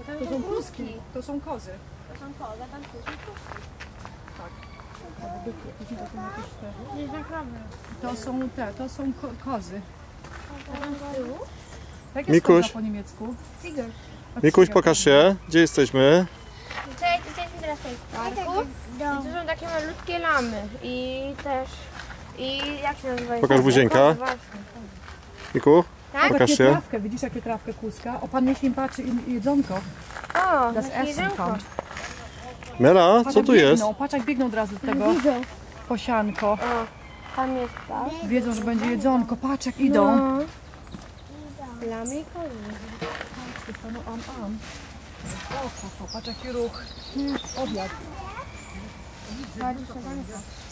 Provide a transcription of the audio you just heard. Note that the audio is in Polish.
To są kuski. To są kozy. To są kozy, tam tu są kuski. Tak. To są kozy. A tam z tyłu? Jak jest Mikuś. koza po niemiecku? Tiger. Mikuś, pokaż się, gdzie jesteśmy? Cześć, jesteśmy teraz tutaj w parku. I tu są takie malutkie lamy. I też... I jak się nazywa? Pokaż buzienka. Miku, Tak? pokaż Jakie się. trawkę, widzisz jakie trawkę kuska? O, pan niech im patrzy jedzonko. O, Das takie Essen jedzonko. kommt. Mela, Patrz, co jak tu jest? biegną, patrz jak biegną od razu do tego posianko. O, tam jest tak. Wiedzą, że będzie jedzonko. Patrz jak idą. Lamy i kozy. Dostaną am. O, patrz jaki ruch. Obiad. Bardzo